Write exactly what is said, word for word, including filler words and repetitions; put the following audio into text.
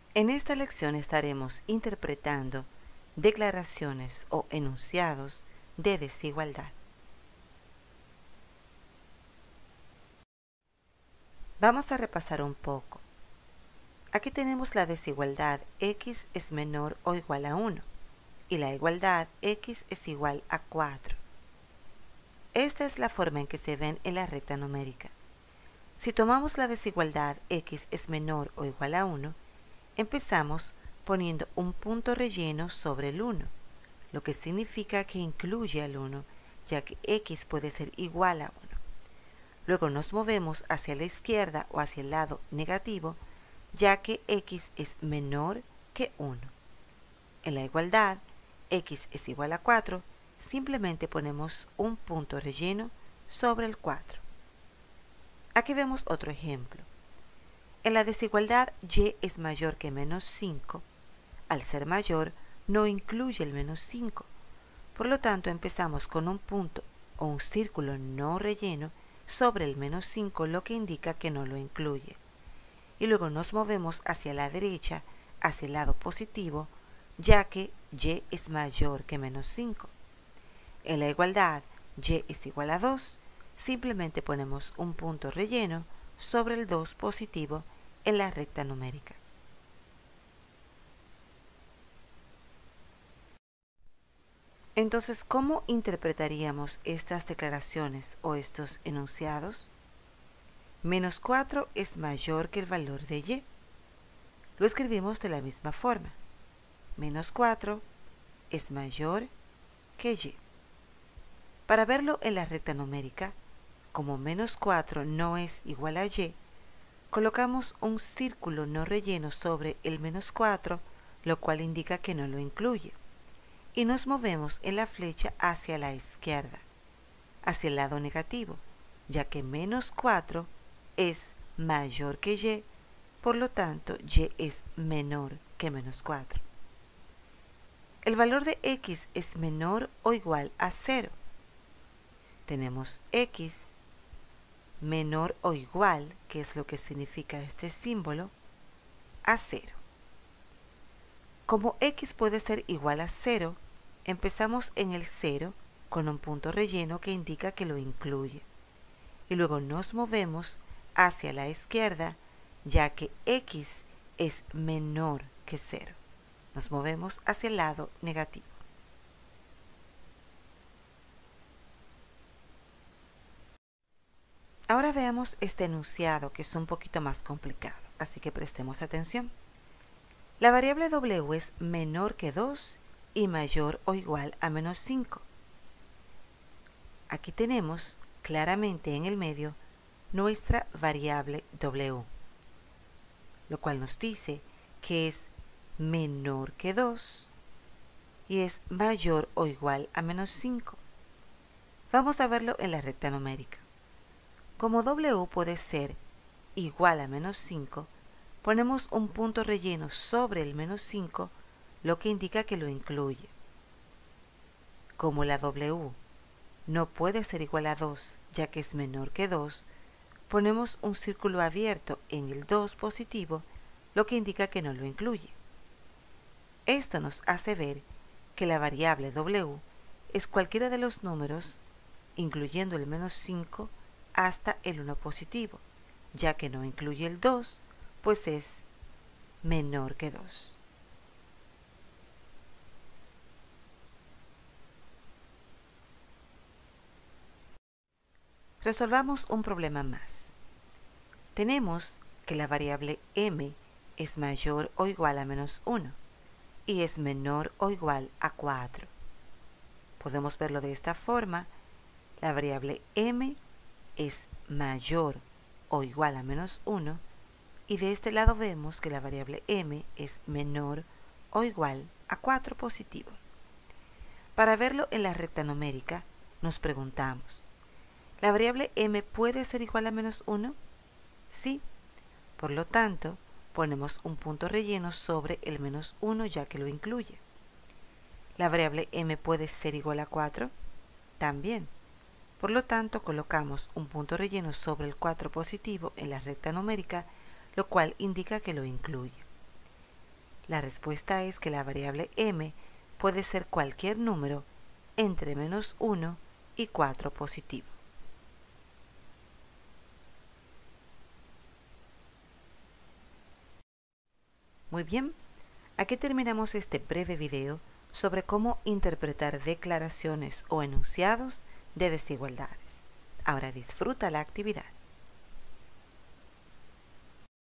En esta lección estaremos interpretando declaraciones o enunciados de desigualdad. Vamos a repasar un poco. Aquí tenemos la desigualdad x es menor o igual a uno y la igualdad x es igual a cuatro. Esta es la forma en que se ven en la recta numérica. Si tomamos la desigualdad x es menor o igual a uno, empezamos poniendo un punto relleno sobre el uno, lo que significa que incluye al uno, ya que x puede ser igual a uno. Luego nos movemos hacia la izquierda o hacia el lado negativo, ya que x es menor que uno. En la igualdad, x es igual a cuatro, simplemente ponemos un punto relleno sobre el cuatro. Aquí vemos otro ejemplo. En la desigualdad y es mayor que menos cinco, al ser mayor no incluye el menos cinco. Por lo tanto, empezamos con un punto o un círculo no relleno sobre el menos cinco, lo que indica que no lo incluye. Y luego nos movemos hacia la derecha, hacia el lado positivo, ya que y es mayor que menos cinco. En la igualdad, y es igual a dos, simplemente ponemos un punto relleno sobre el dos positivo en la recta numérica. Entonces, ¿cómo interpretaríamos estas declaraciones o estos enunciados? Menos cuatro es mayor que el valor de y. Lo escribimos de la misma forma. Menos cuatro es mayor que y. Para verlo en la recta numérica, como menos cuatro no es igual a y, colocamos un círculo no relleno sobre el menos cuatro, lo cual indica que no lo incluye. Y nos movemos en la flecha hacia la izquierda, hacia el lado negativo, ya que menos cuatro es mayor que y, por lo tanto y es menor que menos cuatro. El valor de x es menor o igual a cero. Tenemos x menor o igual, que es lo que significa este símbolo, a cero. Como x puede ser igual a cero, empezamos en el cero con un punto relleno que indica que lo incluye. Y luego nos movemos hacia la izquierda, ya que x es menor que cero. Nos movemos hacia el lado negativo. Ahora veamos este enunciado, que es un poquito más complicado, así que prestemos atención. La variable w es menor que dos y mayor o igual a menos cinco. Aquí tenemos claramente en el medio nuestra variable w, lo cual nos dice que es menor que dos y es mayor o igual a menos cinco. Vamos a verlo en la recta numérica. Como w puede ser igual a menos cinco, ponemos un punto relleno sobre el menos cinco, lo que indica que lo incluye. Como la w no puede ser igual a dos, ya que es menor que dos, ponemos un círculo abierto en el dos positivo, lo que indica que no lo incluye. Esto nos hace ver que la variable w es cualquiera de los números, incluyendo el menos cinco, hasta el uno positivo, ya que no incluye el dos, pues es menor que dos. Resolvamos un problema más. Tenemos que la variable m es mayor o igual a menos uno y es menor o igual a cuatro. Podemos verlo de esta forma. La variable m es mayor o igual a menos uno y de este lado vemos que la variable m es menor o igual a cuatro positivo. Para verlo en la recta numérica, nos preguntamos, ¿la variable m puede ser igual a menos uno? Sí. Por lo tanto, ponemos un punto relleno sobre el menos uno, ya que lo incluye. ¿La variable m puede ser igual a cuatro? También. Por lo tanto, colocamos un punto relleno sobre el cuatro positivo en la recta numérica, lo cual indica que lo incluye. La respuesta es que la variable m puede ser cualquier número entre menos uno y cuatro positivo. Muy bien, aquí terminamos este breve video sobre cómo interpretar declaraciones o enunciados de desigualdades. Ahora disfruta la actividad.